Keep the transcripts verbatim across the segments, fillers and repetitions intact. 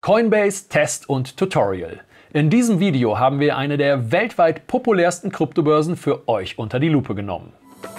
Coinbase Test und Tutorial. In diesem Video haben wir eine der weltweit populärsten Kryptobörsen für euch unter die Lupe genommen.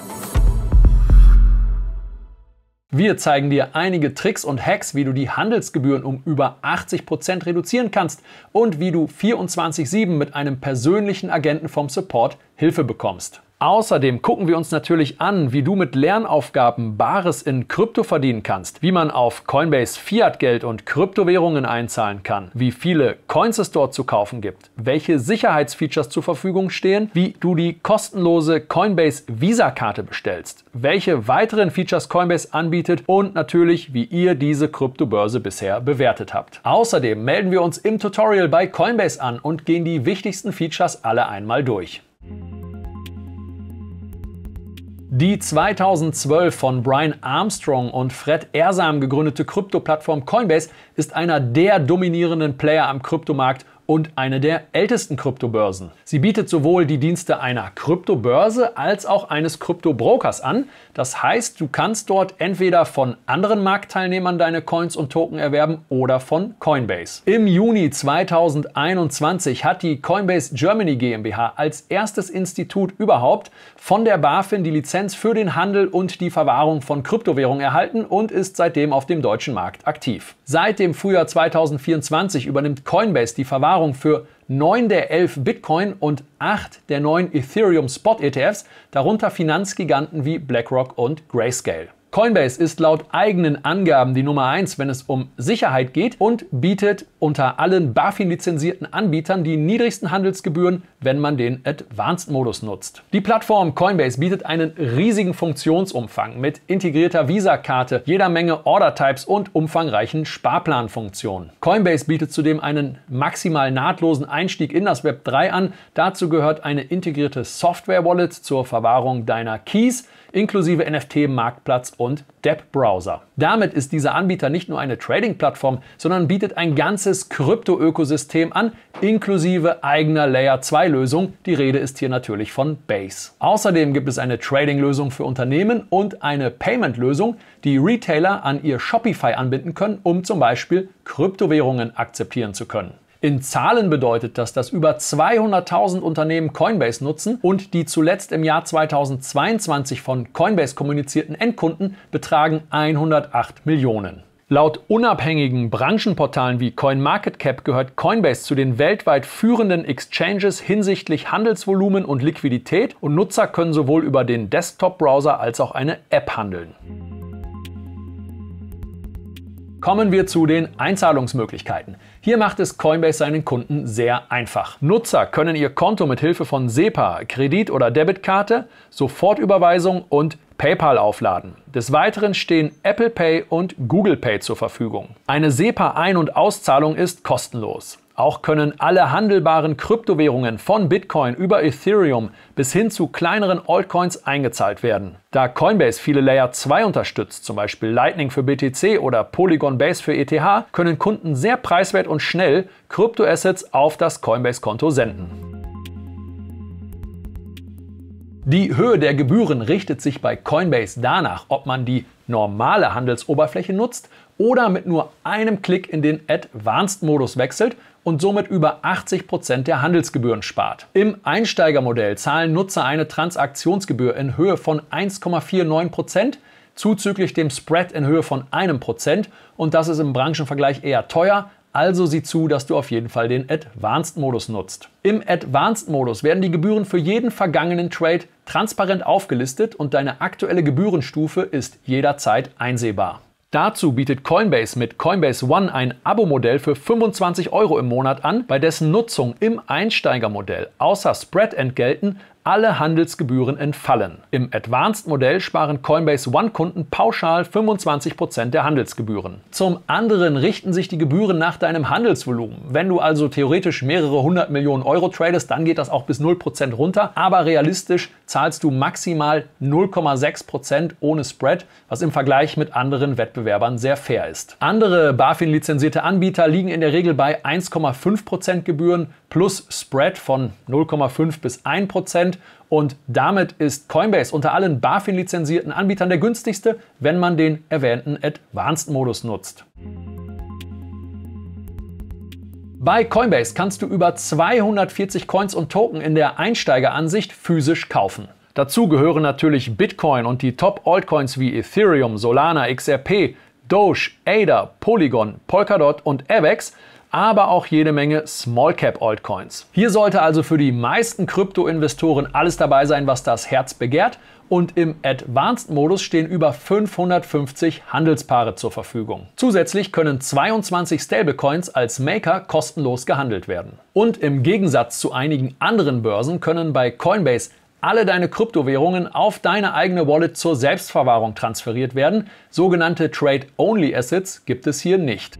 Wir zeigen dir einige Tricks und Hacks, wie du die Handelsgebühren um über achtzig Prozent reduzieren kannst und wie du vierundzwanzig sieben mit einem persönlichen Agenten vom Support Hilfe bekommst. Außerdem gucken wir uns natürlich an, wie du mit Lernaufgaben Bares in Krypto verdienen kannst, wie man auf Coinbase Fiat-Geld und Kryptowährungen einzahlen kann, wie viele Coins es dort zu kaufen gibt, welche Sicherheitsfeatures zur Verfügung stehen, wie du die kostenlose Coinbase Visa-Karte bestellst, welche weiteren Features Coinbase anbietet und natürlich, wie ihr diese Kryptobörse bisher bewertet habt. Außerdem melden wir uns im Tutorial bei Coinbase an und gehen die wichtigsten Features alle einmal durch. Die zweitausendzwölf von Brian Armstrong und Fred Ehrsam gegründete Krypto-Plattform Coinbase ist einer der dominierenden Player am Kryptomarkt und eine der ältesten Kryptobörsen. Sie bietet sowohl die Dienste einer Kryptobörse als auch eines Kryptobrokers an. Das heißt, du kannst dort entweder von anderen Marktteilnehmern deine Coins und Token erwerben oder von Coinbase. Im Juni zweitausendeinundzwanzig hat die Coinbase Germany GmbH als erstes Institut überhaupt von der BaFin die Lizenz für den Handel und die Verwahrung von Kryptowährungen erhalten und ist seitdem auf dem deutschen Markt aktiv. Seit dem Frühjahr zweitausendvierundzwanzig übernimmt Coinbase die Verwahrung für neun der elf Bitcoin und acht der neun Ethereum Spot E T Fs, darunter Finanzgiganten wie BlackRock und Grayscale. Coinbase ist laut eigenen Angaben die Nummer eins, wenn es um Sicherheit geht und bietet unter allen BaFin-lizenzierten Anbietern die niedrigsten Handelsgebühren, wenn man den Advanced-Modus nutzt. Die Plattform Coinbase bietet einen riesigen Funktionsumfang mit integrierter Visa-Karte, jeder Menge Order-Types und umfangreichen Sparplanfunktionen. Coinbase bietet zudem einen maximal nahtlosen Einstieg in das Web drei an. Dazu gehört eine integrierte Software-Wallet zur Verwahrung deiner Keys, inklusive N F T-Marktplatz und Deb-Browser. Damit ist dieser Anbieter nicht nur eine Trading-Plattform, sondern bietet ein ganzes Krypto-Ökosystem an, inklusive eigener Layer zwei Lösung. Die Rede ist hier natürlich von Base. Außerdem gibt es eine Trading-Lösung für Unternehmen und eine Payment-Lösung, die Retailer an ihr Shopify anbinden können, um zum Beispiel Kryptowährungen akzeptieren zu können. In Zahlen bedeutet das, dass über zweihunderttausend Unternehmen Coinbase nutzen und die zuletzt im Jahr zweitausendzweiundzwanzig von Coinbase kommunizierten Endkunden betragen hundertacht Millionen. Laut unabhängigen Branchenportalen wie CoinMarketCap gehört Coinbase zu den weltweit führenden Exchanges hinsichtlich Handelsvolumen und Liquidität und Nutzer können sowohl über den Desktop-Browser als auch eine App handeln. Kommen wir zu den Einzahlungsmöglichkeiten. Hier macht es Coinbase seinen Kunden sehr einfach. Nutzer können ihr Konto mit Hilfe von SEPA, Kredit- oder Debitkarte, Sofortüberweisung und PayPal aufladen. Des Weiteren stehen Apple Pay und Google Pay zur Verfügung. Eine SEPA-Ein- und Auszahlung ist kostenlos. Auch können alle handelbaren Kryptowährungen von Bitcoin über Ethereum bis hin zu kleineren Altcoins eingezahlt werden. Da Coinbase viele Layer zwei unterstützt, zum Beispiel Lightning für B T C oder Polygon Base für E T H, können Kunden sehr preiswert und schnell Kryptoassets auf das Coinbase-Konto senden. Die Höhe der Gebühren richtet sich bei Coinbase danach, ob man die normale Handelsoberfläche nutzt oder mit nur einem Klick in den Advanced-Modus wechselt und somit über achtzig Prozent der Handelsgebühren spart. Im Einsteigermodell zahlen Nutzer eine Transaktionsgebühr in Höhe von eins Komma neunundvierzig Prozent, zuzüglich dem Spread in Höhe von einem Prozent und das ist im Branchenvergleich eher teuer. Also sieh zu, dass du auf jeden Fall den Advanced-Modus nutzt. Im Advanced-Modus werden die Gebühren für jeden vergangenen Trade transparent aufgelistet und deine aktuelle Gebührenstufe ist jederzeit einsehbar. Dazu bietet Coinbase mit Coinbase One ein Abo-Modell für fünfundzwanzig Euro im Monat an, bei dessen Nutzung im Einsteigermodell außer Spread-Entgelten alle Handelsgebühren entfallen. Im Advanced-Modell sparen Coinbase One-Kunden pauschal fünfundzwanzig Prozent der Handelsgebühren. Zum anderen richten sich die Gebühren nach deinem Handelsvolumen. Wenn du also theoretisch mehrere hundert Millionen Euro tradest, dann geht das auch bis null Prozent runter, aber realistisch zahlst du maximal null Komma sechs Prozent ohne Spread, was im Vergleich mit anderen Wettbewerbern sehr fair ist. Andere BaFin-lizenzierte Anbieter liegen in der Regel bei eins Komma fünf Prozent Gebühren plus Spread von null Komma fünf bis ein Prozent und damit ist Coinbase unter allen BaFin-lizenzierten Anbietern der günstigste, wenn man den erwähnten Advanced-Modus nutzt. Bei Coinbase kannst du über zweihundertvierzig Coins und Token in der Einsteigeransicht physisch kaufen. Dazu gehören natürlich Bitcoin und die Top-Altcoins wie Ethereum, Solana, X R P, Doge, A D A, Polygon, Polkadot und Avex, aber auch jede Menge Small-Cap-Altcoins. Hier sollte also für die meisten Krypto-Investoren alles dabei sein, was das Herz begehrt. Und im Advanced-Modus stehen über fünfhundertfünfzig Handelspaare zur Verfügung. Zusätzlich können zweiundzwanzig Stablecoins als Maker kostenlos gehandelt werden. Und im Gegensatz zu einigen anderen Börsen können bei Coinbase alle deine Kryptowährungen auf deine eigene Wallet zur Selbstverwahrung transferiert werden. Sogenannte Trade-Only-Assets gibt es hier nicht.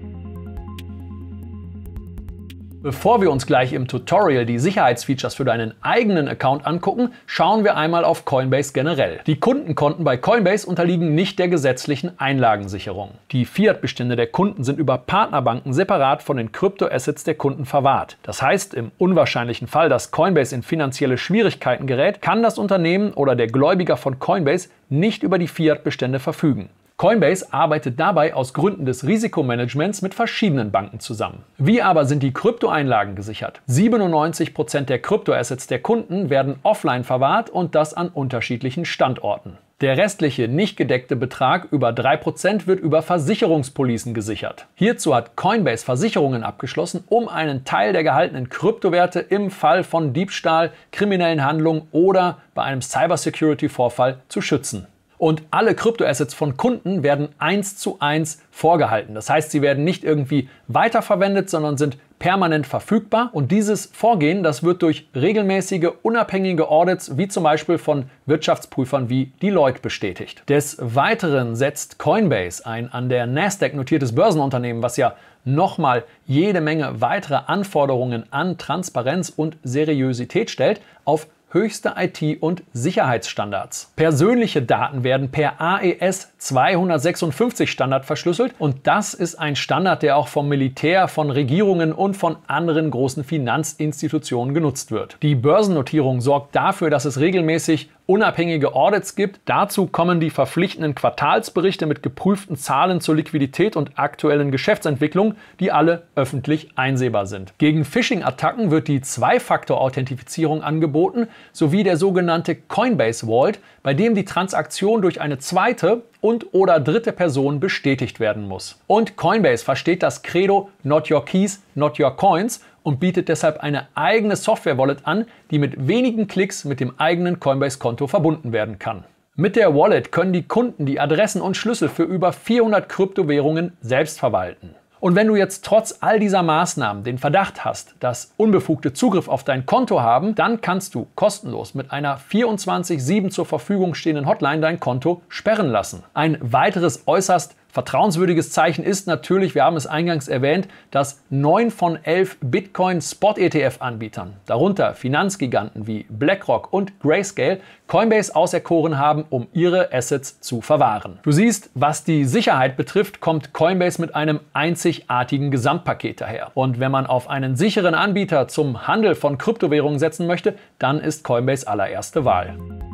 Bevor wir uns gleich im Tutorial die Sicherheitsfeatures für deinen eigenen Account angucken, schauen wir einmal auf Coinbase generell. Die Kundenkonten bei Coinbase unterliegen nicht der gesetzlichen Einlagensicherung. Die Fiat-Bestände der Kunden sind über Partnerbanken separat von den Kryptoassets der Kunden verwahrt. Das heißt, im unwahrscheinlichen Fall, dass Coinbase in finanzielle Schwierigkeiten gerät, kann das Unternehmen oder der Gläubiger von Coinbase nicht über die Fiat-Bestände verfügen. Coinbase arbeitet dabei aus Gründen des Risikomanagements mit verschiedenen Banken zusammen. Wie aber sind die Kryptoeinlagen gesichert? siebenundneunzig Prozent der Kryptoassets der Kunden werden offline verwahrt und das an unterschiedlichen Standorten. Der restliche nicht gedeckte Betrag über drei Prozent wird über Versicherungspolicen gesichert. Hierzu hat Coinbase Versicherungen abgeschlossen, um einen Teil der gehaltenen Kryptowerte im Fall von Diebstahl, kriminellen Handlungen oder bei einem Cybersecurity-Vorfall zu schützen. Und alle Kryptoassets von Kunden werden eins zu eins vorgehalten. Das heißt, sie werden nicht irgendwie weiterverwendet, sondern sind permanent verfügbar. Und dieses Vorgehen, das wird durch regelmäßige, unabhängige Audits, wie zum Beispiel von Wirtschaftsprüfern wie Deloitte, bestätigt. Des Weiteren setzt Coinbase, ein an der Nasdaq notiertes Börsenunternehmen, was ja nochmal jede Menge weitere Anforderungen an Transparenz und Seriosität stellt, auf höchste I T- und Sicherheitsstandards. Persönliche Daten werden per A E S zweihundertsechsundfünfzig Standard verschlüsselt und das ist ein Standard, der auch vom Militär, von Regierungen und von anderen großen Finanzinstitutionen genutzt wird. Die Börsennotierung sorgt dafür, dass es regelmäßig unabhängige Audits gibt. Dazu kommen die verpflichtenden Quartalsberichte mit geprüften Zahlen zur Liquidität und aktuellen Geschäftsentwicklung, die alle öffentlich einsehbar sind. Gegen Phishing-Attacken wird die Zwei-Faktor-Authentifizierung angeboten, sowie der sogenannte Coinbase Vault, bei dem die Transaktion durch eine zweite und oder dritte Person bestätigt werden muss. Und Coinbase versteht das Credo Not Your Keys, Not Your Coins und bietet deshalb eine eigene Software-Wallet an, die mit wenigen Klicks mit dem eigenen Coinbase-Konto verbunden werden kann. Mit der Wallet können die Kunden die Adressen und Schlüssel für über vierhundert Kryptowährungen selbst verwalten. Und wenn du jetzt trotz all dieser Maßnahmen den Verdacht hast, dass Unbefugte Zugriff auf dein Konto haben, dann kannst du kostenlos mit einer vierundzwanzig sieben zur Verfügung stehenden Hotline dein Konto sperren lassen. Ein weiteres äußerst vertrauenswürdiges Zeichen ist natürlich, wir haben es eingangs erwähnt, dass neun von elf Bitcoin-Spot-E T F-Anbietern, darunter Finanzgiganten wie BlackRock und Grayscale, Coinbase auserkoren haben, um ihre Assets zu verwahren. Du siehst, was die Sicherheit betrifft, kommt Coinbase mit einem einzigartigen Gesamtpaket daher. Und wenn man auf einen sicheren Anbieter zum Handel von Kryptowährungen setzen möchte, dann ist Coinbase allererste Wahl.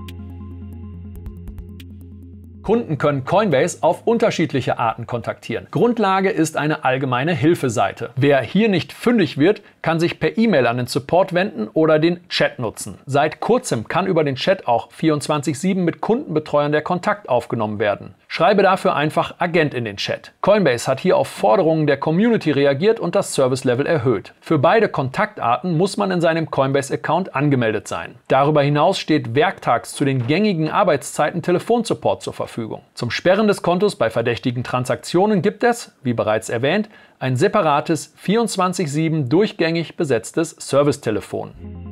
Kunden können Coinbase auf unterschiedliche Arten kontaktieren. Grundlage ist eine allgemeine Hilfeseite. Wer hier nicht fündig wird, kann sich per E-Mail an den Support wenden oder den Chat nutzen. Seit kurzem kann über den Chat auch vierundzwanzig sieben mit Kundenbetreuern der Kontakt aufgenommen werden. Schreibe dafür einfach Agent in den Chat. Coinbase hat hier auf Forderungen der Community reagiert und das Service-Level erhöht. Für beide Kontaktarten muss man in seinem Coinbase-Account angemeldet sein. Darüber hinaus steht werktags zu den gängigen Arbeitszeiten Telefonsupport zur Verfügung. Zum Sperren des Kontos bei verdächtigen Transaktionen gibt es, wie bereits erwähnt, ein separates vierundzwanzig sieben durchgängig besetztes Servicetelefon.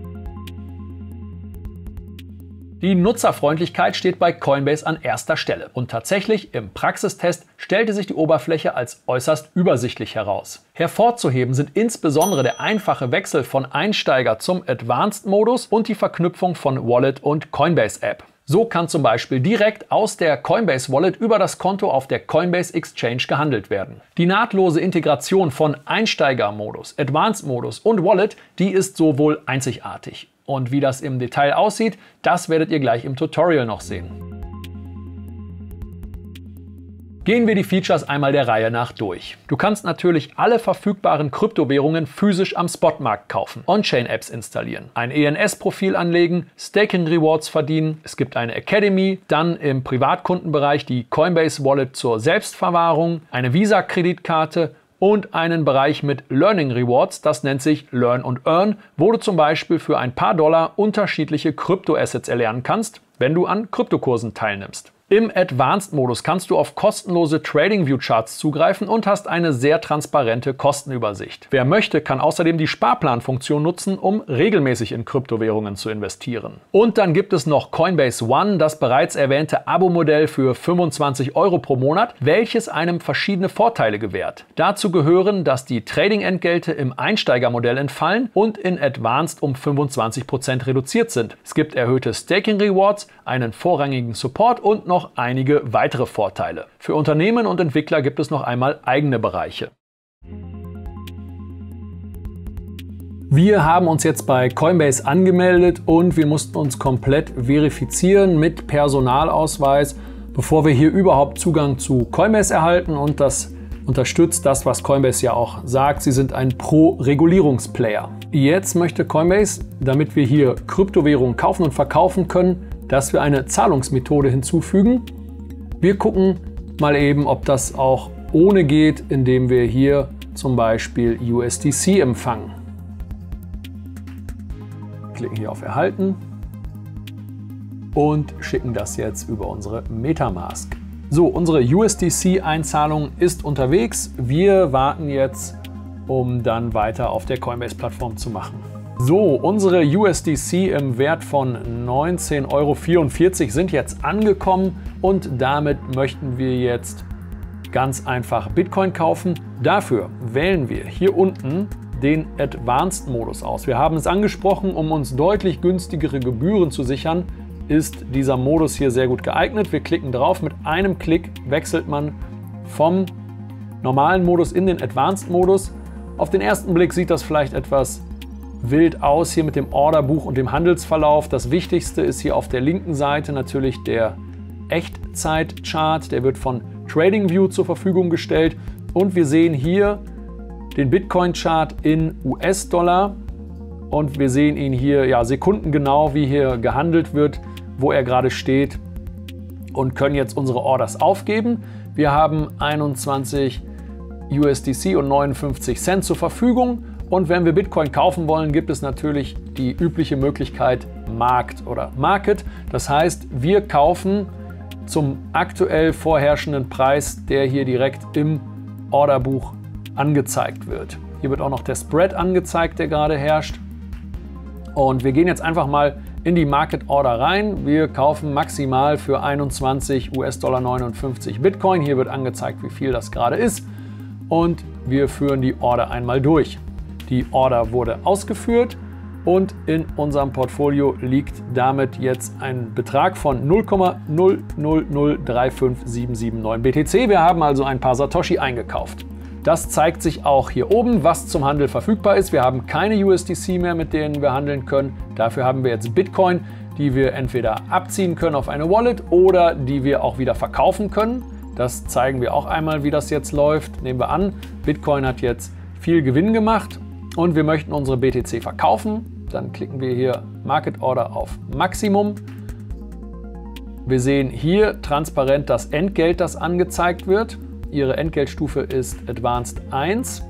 Die Nutzerfreundlichkeit steht bei Coinbase an erster Stelle und tatsächlich im Praxistest stellte sich die Oberfläche als äußerst übersichtlich heraus. Hervorzuheben sind insbesondere der einfache Wechsel von Einsteiger zum Advanced-Modus und die Verknüpfung von Wallet und Coinbase-App. So kann zum Beispiel direkt aus der Coinbase Wallet über das Konto auf der Coinbase Exchange gehandelt werden. Die nahtlose Integration von Einsteiger-Modus, Advanced-Modus und Wallet, die ist so wohl einzigartig. Und wie das im Detail aussieht, das werdet ihr gleich im Tutorial noch sehen. Gehen wir die Features einmal der Reihe nach durch. Du kannst natürlich alle verfügbaren Kryptowährungen physisch am Spotmarkt kaufen, On-Chain-Apps installieren, ein E N S-Profil anlegen, Staking-Rewards verdienen, es gibt eine Academy, dann im Privatkundenbereich die Coinbase Wallet zur Selbstverwahrung, eine Visa-Kreditkarte und einen Bereich mit Learning Rewards, das nennt sich Learn and Earn, wo du zum Beispiel für ein paar Dollar unterschiedliche Kryptoassets erlernen kannst, wenn du an Kryptokursen teilnimmst. Im Advanced-Modus kannst du auf kostenlose TradingView-Charts zugreifen und hast eine sehr transparente Kostenübersicht. Wer möchte, kann außerdem die Sparplan-Funktion nutzen, um regelmäßig in Kryptowährungen zu investieren. Und dann gibt es noch Coinbase One, das bereits erwähnte Abo-Modell für fünfundzwanzig Euro pro Monat, welches einem verschiedene Vorteile gewährt. Dazu gehören, dass die Trading-Entgelte im Einsteigermodell entfallen und in Advanced um fünfundzwanzig Prozent reduziert sind. Es gibt erhöhte Staking-Rewards, einen vorrangigen Support und noch einige weitere Vorteile. Für Unternehmen und Entwickler gibt es noch einmal eigene Bereiche. Wir haben uns jetzt bei Coinbase angemeldet und wir mussten uns komplett verifizieren mit Personalausweis, bevor wir hier überhaupt Zugang zu Coinbase erhalten, und das unterstützt das, was Coinbase ja auch sagt. Sie sind ein Pro-Regulierungsplayer. Jetzt möchte Coinbase, damit wir hier Kryptowährungen kaufen und verkaufen können, dass wir eine Zahlungsmethode hinzufügen. Wir gucken mal eben, ob das auch ohne geht, indem wir hier zum Beispiel U S D C empfangen. Klicken hier auf Erhalten und schicken das jetzt über unsere Metamask. So, unsere U S D C-Einzahlung ist unterwegs. Wir warten jetzt, um dann weiter auf der Coinbase-Plattform zu machen. So, unsere U S D C im Wert von neunzehn Euro vierundvierzig sind jetzt angekommen und damit möchten wir jetzt ganz einfach Bitcoin kaufen. Dafür wählen wir hier unten den Advanced-Modus aus. Wir haben es angesprochen, um uns deutlich günstigere Gebühren zu sichern, ist dieser Modus hier sehr gut geeignet. Wir klicken drauf, mit einem Klick wechselt man vom normalen Modus in den Advanced-Modus. Auf den ersten Blick sieht das vielleicht etwas wild aus hier mit dem Orderbuch und dem Handelsverlauf. Das Wichtigste ist hier auf der linken Seite natürlich der Echtzeit-Chart. Der wird von TradingView zur Verfügung gestellt und wir sehen hier den Bitcoin-Chart in U S-Dollar und wir sehen ihn hier ja sekundengenau, wie hier gehandelt wird, wo er gerade steht, und können jetzt unsere Orders aufgeben. Wir haben einundzwanzig U S D C und neunundfünfzig Cent zur Verfügung. Und wenn wir Bitcoin kaufen wollen, gibt es natürlich die übliche Möglichkeit Markt oder Market. Das heißt, wir kaufen zum aktuell vorherrschenden Preis, der hier direkt im Orderbuch angezeigt wird. Hier wird auch noch der Spread angezeigt, der gerade herrscht. Und wir gehen jetzt einfach mal in die Market Order rein. Wir kaufen maximal für einundzwanzig U S-Dollar neunundfünfzig Bitcoin. Hier wird angezeigt, wie viel das gerade ist. Und wir führen die Order einmal durch. Die Order wurde ausgeführt und in unserem Portfolio liegt damit jetzt ein Betrag von null Komma null null null drei fünf sieben sieben neun B T C. Wir haben also ein paar Satoshi eingekauft. Das zeigt sich auch hier oben, was zum Handel verfügbar ist. Wir haben keine U S D C mehr, mit denen wir handeln können. Dafür haben wir jetzt Bitcoin, die wir entweder abziehen können auf eine Wallet oder die wir auch wieder verkaufen können. Das zeigen wir auch einmal, wie das jetzt läuft. Nehmen wir an, Bitcoin hat jetzt viel Gewinn gemacht und wir möchten unsere B T C verkaufen. Dann klicken wir hier Market Order auf Maximum. Wir sehen hier transparent das Entgelt, das angezeigt wird. Ihre Entgeltstufe ist Advanced eins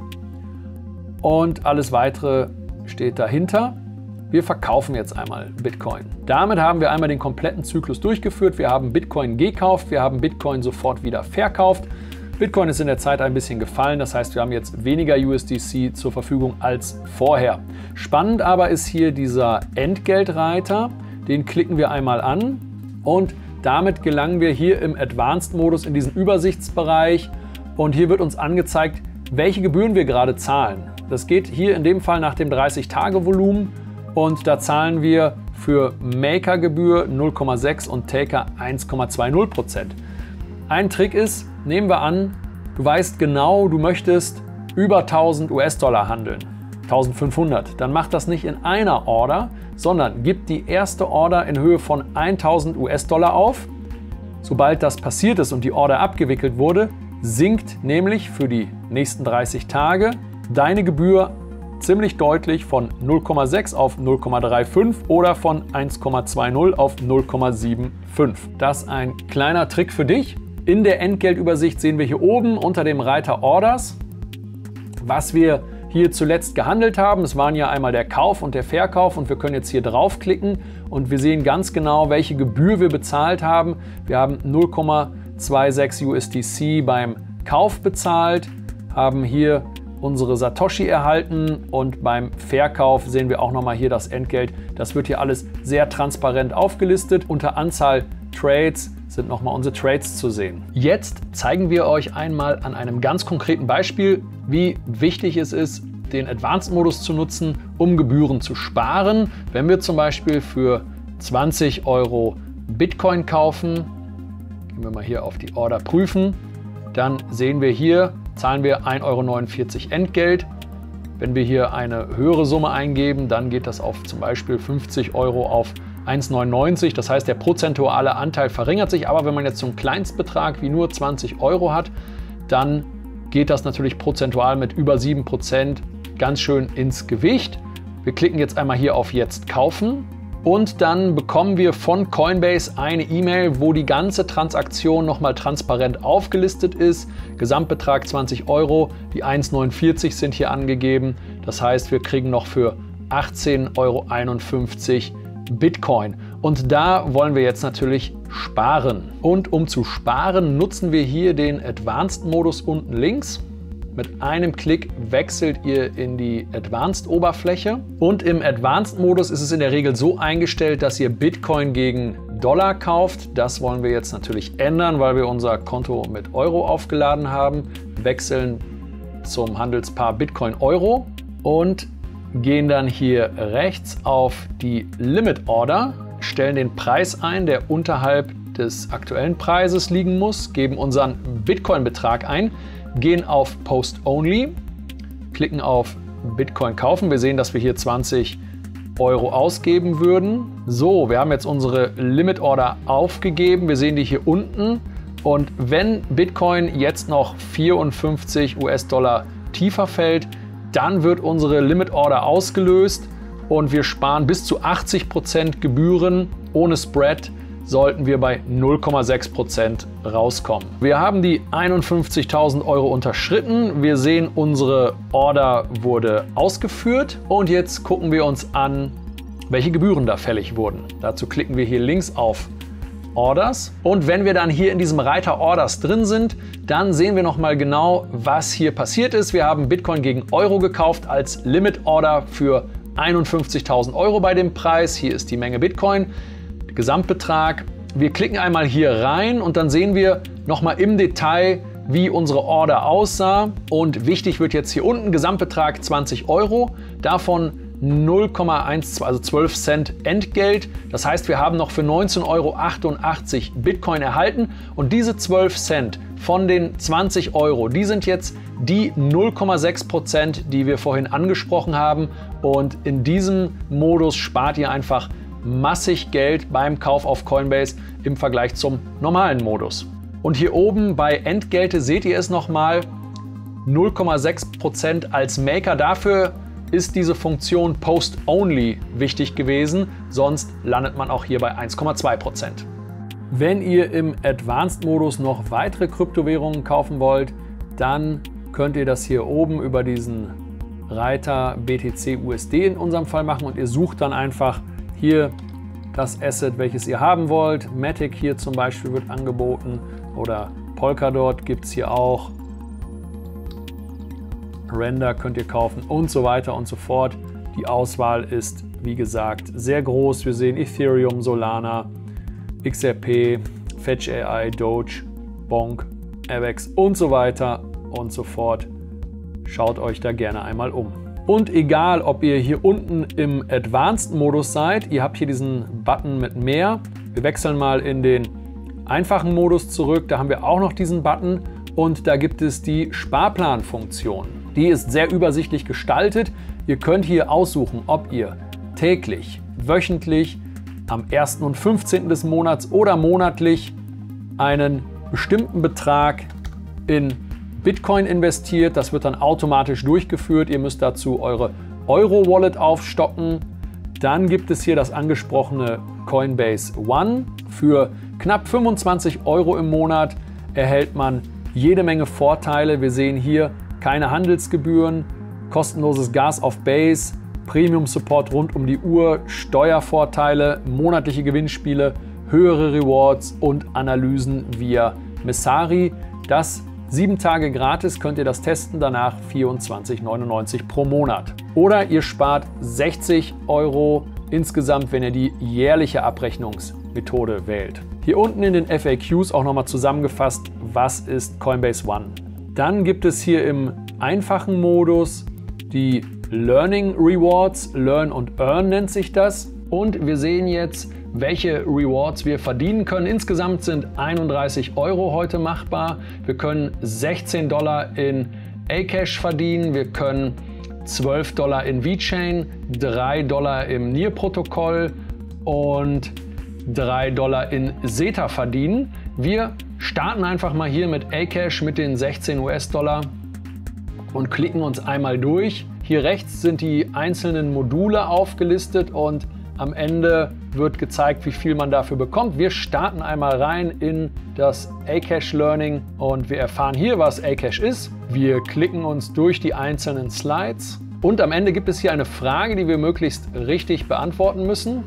und alles weitere steht dahinter. Wir verkaufen jetzt einmal Bitcoin. Damit haben wir einmal den kompletten Zyklus durchgeführt. Wir haben Bitcoin gekauft, wir haben Bitcoin sofort wieder verkauft. Bitcoin ist in der Zeit ein bisschen gefallen, das heißt, wir haben jetzt weniger U S D C zur Verfügung als vorher. Spannend aber ist hier dieser Entgeltreiter, den klicken wir einmal an und damit gelangen wir hier im Advanced-Modus in diesen Übersichtsbereich und hier wird uns angezeigt, welche Gebühren wir gerade zahlen. Das geht hier in dem Fall nach dem dreißig Tage Volumen und da zahlen wir für Maker-Gebühr null Komma sechs und Taker eins Komma zwanzig Prozent. Ein Trick ist, nehmen wir an, du weißt genau, du möchtest über tausend U S-Dollar handeln, eintausendfünfhundert. Dann mach das nicht in einer Order, sondern gib die erste Order in Höhe von tausend U S-Dollar auf, Sobald das passiert ist und die Order abgewickelt wurde, sinkt nämlich für die nächsten dreißig Tage deine Gebühr ziemlich deutlich von null Komma sechs auf null Komma fünfunddreißig oder von eins Komma zwanzig auf null Komma fünfundsiebzig. Das ist ein kleiner Trick für dich. In der Entgeltübersicht sehen wir hier oben unter dem Reiter Orders, was wir hier zuletzt gehandelt haben. Es waren ja einmal der Kauf und der Verkauf und wir können jetzt hier draufklicken und wir sehen ganz genau, welche Gebühr wir bezahlt haben. Wir haben null Komma sechsundzwanzig U S D C beim Kauf bezahlt, haben hier unsere Satoshi erhalten und beim Verkauf sehen wir auch nochmal hier das Entgelt. Das wird hier alles sehr transparent aufgelistet. Unter Anzahl Trades sind nochmal unsere Trades zu sehen. Jetzt zeigen wir euch einmal an einem ganz konkreten Beispiel, wie wichtig es ist, den Advanced-Modus zu nutzen, um Gebühren zu sparen. Wenn wir zum Beispiel für zwanzig Euro Bitcoin kaufen, gehen wir mal hier auf die Order prüfen, dann sehen wir hier, zahlen wir ein Euro neunundvierzig Entgelt. Wenn wir hier eine höhere Summe eingeben, dann geht das auf zum Beispiel fünfzig Euro auf eins Komma neunundneunzig. Das heißt, der prozentuale Anteil verringert sich. Aber wenn man jetzt so einen Kleinstbetrag wie nur zwanzig Euro hat, dann geht das natürlich prozentual mit über sieben Prozent ganz schön ins Gewicht. Wir klicken jetzt einmal hier auf Jetzt kaufen. Und dann bekommen wir von Coinbase eine E-Mail, wo die ganze Transaktion nochmal transparent aufgelistet ist. Gesamtbetrag zwanzig Euro, die eins Komma neunundvierzig sind hier angegeben. Das heißt, wir kriegen noch für achtzehn Euro einundfünfzig Bitcoin. Und da wollen wir jetzt natürlich sparen. Und um zu sparen, nutzen wir hier den Advanced-Modus unten links. Mit einem Klick wechselt ihr in die Advanced-Oberfläche. Und im Advanced-Modus ist es in der Regel so eingestellt, dass ihr Bitcoin gegen Dollar kauft. Das wollen wir jetzt natürlich ändern, weil wir unser Konto mit Euro aufgeladen haben. Wechseln zum Handelspaar Bitcoin-Euro und gehen dann hier rechts auf die Limit Order, stellen den Preis ein, der unterhalb des aktuellen Preises liegen muss, geben unseren Bitcoin-Betrag ein, gehen auf Post Only, klicken auf Bitcoin kaufen. Wir sehen, dass wir hier zwanzig Euro ausgeben würden. So, wir haben jetzt unsere Limit Order aufgegeben. Wir sehen die hier unten. Und wenn Bitcoin jetzt noch vierundfünfzig US-Dollar tiefer fällt, dann wird unsere Limit Order ausgelöst und wir sparen bis zu achtzig Prozent Gebühren. Ohne Spread sollten wir bei null Komma sechs Prozent rauskommen. Wir haben die einundfünfzigtausend Euro unterschritten. Wir sehen, unsere Order wurde ausgeführt und jetzt gucken wir uns an, welche Gebühren da fällig wurden. Dazu klicken wir hier links auf Orders und wenn wir dann hier in diesem Reiter Orders drin sind, dann sehen wir noch mal genau, was hier passiert ist. Wir haben Bitcoin gegen Euro gekauft als Limit Order für einundfünfzigtausend Euro bei dem Preis. Hier ist die Menge Bitcoin, Gesamtbetrag. Wir klicken einmal hier rein und dann sehen wir noch mal im Detail, wie unsere Order aussah. Und wichtig wird jetzt hier unten Gesamtbetrag zwanzig Euro, davon null Komma zwölf, also zwölf Cent Entgelt. Das heißt, wir haben noch für neunzehn Euro achtundachtzig Bitcoin erhalten und diese zwölf Cent von den zwanzig Euro, die sind jetzt die null Komma sechs Prozent, die wir vorhin angesprochen haben. Und in diesem Modus spart ihr einfach massig Geld beim Kauf auf Coinbase im Vergleich zum normalen Modus. Und hier oben bei Entgelte seht ihr es nochmal, null Komma sechs Prozent als Maker. Dafür ist diese Funktion Post Only wichtig gewesen, sonst landet man auch hier bei eins Komma zwei Prozent. Wenn ihr im Advanced-Modus noch weitere Kryptowährungen kaufen wollt, dann könnt ihr das hier oben über diesen Reiter B T C U S D in unserem Fall machen und ihr sucht dann einfach hier das Asset, welches ihr haben wollt. Matic hier zum Beispiel wird angeboten oder Polkadot gibt es hier auch. Render könnt ihr kaufen und so weiter und so fort. Die Auswahl ist, wie gesagt, sehr groß. Wir sehen Ethereum, Solana, X R P, Fetch A I, Doge, Bonk, Avex und so weiter und so fort. Schaut euch da gerne einmal um. Und egal, ob ihr hier unten im Advanced-Modus seid, ihr habt hier diesen Button mit mehr. Wir wechseln mal in den einfachen Modus zurück. Da haben wir auch noch diesen Button und da gibt es die Sparplan-Funktion. Die ist sehr übersichtlich gestaltet. Ihr könnt hier aussuchen, ob ihr täglich, wöchentlich, am ersten und fünfzehnten des Monats oder monatlich einen bestimmten Betrag in Bitcoin investiert. Das wird dann automatisch durchgeführt. Ihr müsst dazu eure Euro-Wallet aufstocken. Dann gibt es hier das angesprochene Coinbase One. Für knapp fünfundzwanzig Euro im Monat erhält man jede Menge Vorteile. Wir sehen hier keine Handelsgebühren, kostenloses Gas auf Base, Premium-Support rund um die Uhr, Steuervorteile, monatliche Gewinnspiele, höhere Rewards und Analysen via Messari. Das sieben Tage gratis, könnt ihr das testen, danach vierundzwanzig neunundneunzig pro Monat. Oder ihr spart sechzig Euro insgesamt, wenn ihr die jährliche Abrechnungsmethode wählt. Hier unten in den F A Qs auch nochmal zusammengefasst, was ist Coinbase One. Dann gibt es hier im einfachen Modus die Learning Rewards, Learn und Earn nennt sich das. Und wir sehen jetzt, welche Rewards wir verdienen können. Insgesamt sind einunddreißig Euro heute machbar. Wir können sechzehn Dollar in A-Cash verdienen. Wir können zwölf Dollar in VeChain, drei Dollar im Near-Protokoll und drei Dollar in Zeta verdienen. Wir starten einfach mal hier mit A-Cash mit den sechzehn US-Dollar und klicken uns einmal durch. Hier rechts sind die einzelnen Module aufgelistet und am Ende wird gezeigt, wie viel man dafür bekommt. Wir starten einmal rein in das A-Cash Learning und wir erfahren hier, was A-Cash ist. Wir klicken uns durch die einzelnen Slides und am Ende gibt es hier eine Frage, die wir möglichst richtig beantworten müssen.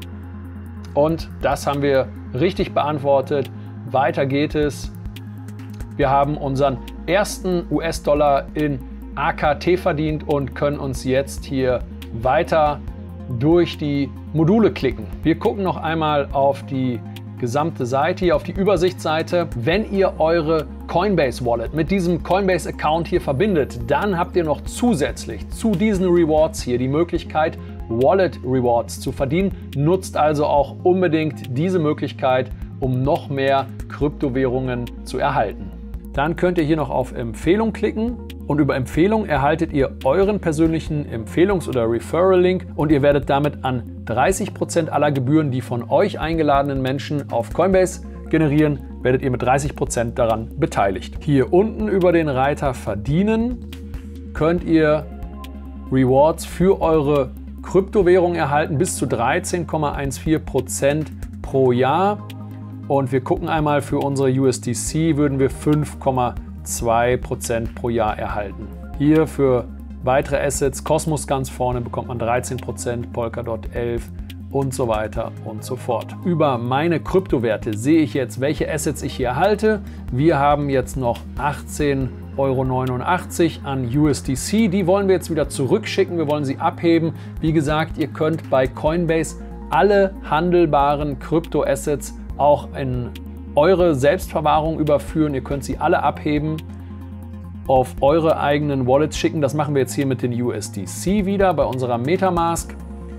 Und das haben wir richtig beantwortet. Weiter geht es. Wir haben unseren ersten US-Dollar in A K T verdient und können uns jetzt hier weiter durch die Module klicken. Wir gucken noch einmal auf die gesamte Seite, hier auf die Übersichtsseite. Wenn ihr eure Coinbase Wallet mit diesem Coinbase Account hier verbindet, dann habt ihr noch zusätzlich zu diesen Rewards hier die Möglichkeit, Wallet Rewards zu verdienen. Nutzt also auch unbedingt diese Möglichkeit, um noch mehr Kryptowährungen zu erhalten. Dann könnt ihr hier noch auf Empfehlung klicken. Und über Empfehlung erhaltet ihr euren persönlichen Empfehlungs- oder Referral-Link und ihr werdet damit an dreißig Prozent aller Gebühren, die von euch eingeladenen Menschen auf Coinbase generieren, werdet ihr mit dreißig Prozent daran beteiligt. Hier unten über den Reiter Verdienen könnt ihr Rewards für eure Kryptowährung erhalten, bis zu dreizehn Komma vierzehn Prozent pro Jahr. Und wir gucken einmal, für unsere U S D C würden wir fünf Komma zwei Prozent pro Jahr erhalten. Hier für weitere Assets, Cosmos ganz vorne, bekommt man dreizehn Prozent, Polkadot elf und so weiter und so fort. Über meine Kryptowerte sehe ich jetzt, welche Assets ich hier erhalte. Wir haben jetzt noch achtzehn Euro neunundachtzig an U S D C. Die wollen wir jetzt wieder zurückschicken. Wir wollen sie abheben. Wie gesagt, ihr könnt bei Coinbase alle handelbaren Kryptoassets auch in eure Selbstverwahrung überführen. Ihr könnt sie alle abheben, auf eure eigenen Wallets schicken. Das machen wir jetzt hier mit den U S D C wieder bei unserer Metamask.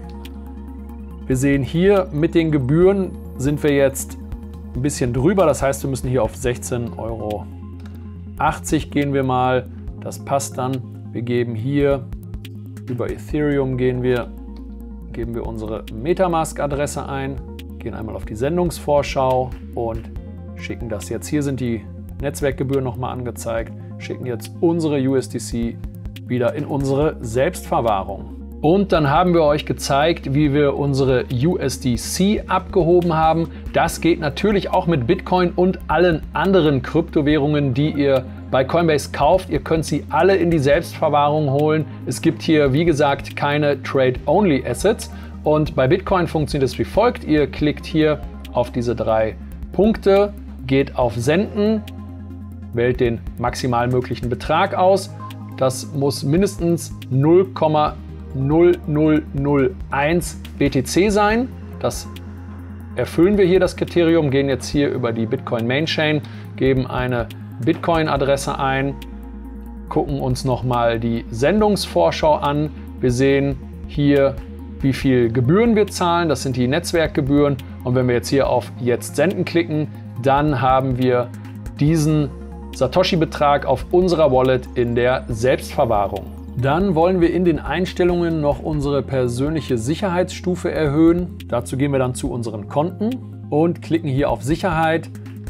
Wir sehen hier, mit den Gebühren sind wir jetzt ein bisschen drüber. Das heißt, wir müssen hier auf sechzehn Euro achtzig gehen wir mal. Das passt dann. Wir geben hier über Ethereum gehen wir, geben wir unsere Metamask-Adresse ein, gehen einmal auf die Sendungsvorschau und schicken das jetzt. Hier sind die Netzwerkgebühren nochmal angezeigt, schicken jetzt unsere U S D C wieder in unsere Selbstverwahrung. Und dann haben wir euch gezeigt, wie wir unsere U S D C abgehoben haben. Das geht natürlich auch mit Bitcoin und allen anderen Kryptowährungen, die ihr bei Coinbase kauft. Ihr könnt sie alle in die Selbstverwahrung holen. Es gibt hier, wie gesagt, keine Trade-Only-Assets. Und bei Bitcoin funktioniert es wie folgt. Ihr klickt hier auf diese drei Punkte, geht auf Senden, wählt den maximal möglichen Betrag aus. Das muss mindestens null Komma null null null eins B T C sein. Das erfüllen wir hier, das Kriterium, gehen jetzt hier über die Bitcoin Main Chain, geben eine Bitcoin-Adresse ein, gucken uns nochmal die Sendungsvorschau an. Wir sehen hier, wie viel Gebühren wir zahlen. Das sind die Netzwerkgebühren. Und wenn wir jetzt hier auf Jetzt senden klicken, dann haben wir diesen Satoshi-Betrag auf unserer Wallet in der Selbstverwahrung. Dann wollen wir in den Einstellungen noch unsere persönliche Sicherheitsstufe erhöhen. Dazu gehen wir dann zu unseren Konten und klicken hier auf Sicherheit,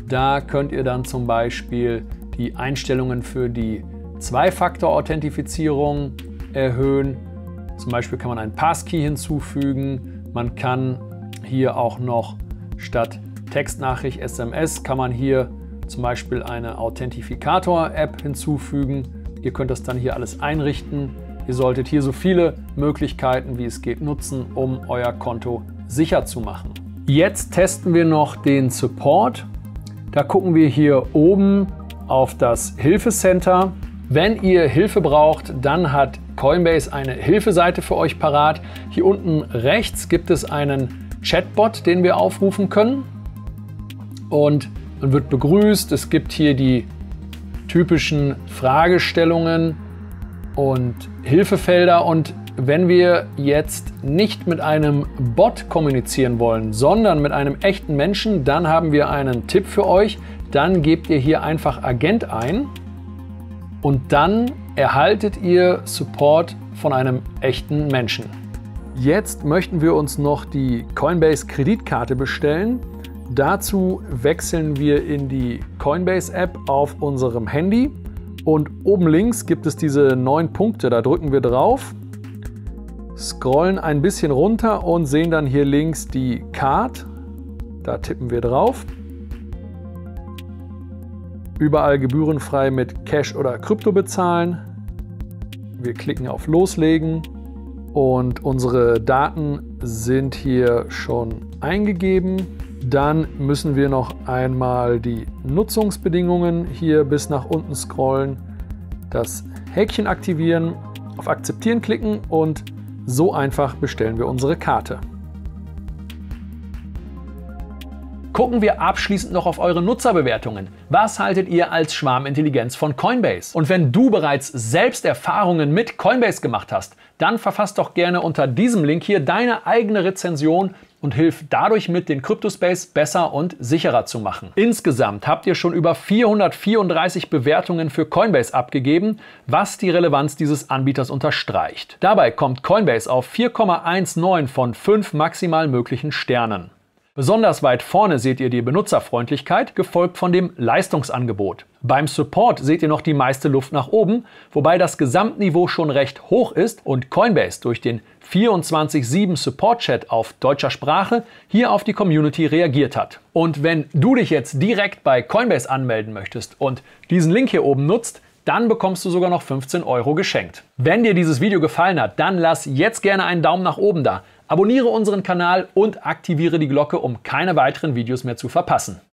Da könnt ihr dann zum Beispiel die Einstellungen für die Zwei-Faktor-Authentifizierung erhöhen. Zum Beispiel kann man einen Passkey hinzufügen. Man kann hier auch noch statt Textnachricht S M S kann man hier zum Beispiel eine Authentifikator-App hinzufügen. Ihr könnt das dann hier alles einrichten. Ihr solltet hier so viele Möglichkeiten wie es geht nutzen, um euer Konto sicher zu machen. Jetzt testen wir noch den Support. Da gucken wir hier oben auf das Hilfecenter. Wenn ihr Hilfe braucht, dann hat Coinbase eine Hilfeseite für euch parat. Hier unten rechts gibt es einen Chatbot, den wir aufrufen können. Und man wird begrüßt. Es gibt hier die typischen Fragestellungen und Hilfefelder. Und wenn wir jetzt nicht mit einem Bot kommunizieren wollen, sondern mit einem echten Menschen, dann haben wir einen Tipp für euch. Dann gebt ihr hier einfach Agent ein und dann erhaltet ihr Support von einem echten Menschen. Jetzt möchten wir uns noch die Coinbase Kreditkarte bestellen. Dazu wechseln wir in die Coinbase App auf unserem Handy und oben links gibt es diese neun Punkte, da drücken wir drauf, scrollen ein bisschen runter und sehen dann hier links die Card, da tippen wir drauf. Überall gebührenfrei mit Cash oder Krypto bezahlen. Wir klicken auf Loslegen und unsere Daten sind hier schon eingegeben. Dann müssen wir noch einmal die Nutzungsbedingungen hier bis nach unten scrollen, das Häkchen aktivieren, auf Akzeptieren klicken und so einfach bestellen wir unsere Karte. Gucken wir abschließend noch auf eure Nutzerbewertungen. Was haltet ihr als Schwarmintelligenz von Coinbase? Und wenn du bereits selbst Erfahrungen mit Coinbase gemacht hast, dann verfass doch gerne unter diesem Link hier deine eigene Rezension und hilf dadurch mit, den Kryptospace besser und sicherer zu machen. Insgesamt habt ihr schon über vierhundertvierunddreißig Bewertungen für Coinbase abgegeben, was die Relevanz dieses Anbieters unterstreicht. Dabei kommt Coinbase auf vier Komma neunzehn von fünf maximal möglichen Sternen. Besonders weit vorne seht ihr die Benutzerfreundlichkeit, gefolgt von dem Leistungsangebot. Beim Support seht ihr noch die meiste Luft nach oben, wobei das Gesamtniveau schon recht hoch ist und Coinbase durch den vierundzwanzig sieben Support-Chat auf deutscher Sprache hier auf die Community reagiert hat. Und wenn du dich jetzt direkt bei Coinbase anmelden möchtest und diesen Link hier oben nutzt, dann bekommst du sogar noch fünfzehn Euro geschenkt. Wenn dir dieses Video gefallen hat, dann lass jetzt gerne einen Daumen nach oben da. Abonniere unseren Kanal und aktiviere die Glocke, um keine weiteren Videos mehr zu verpassen.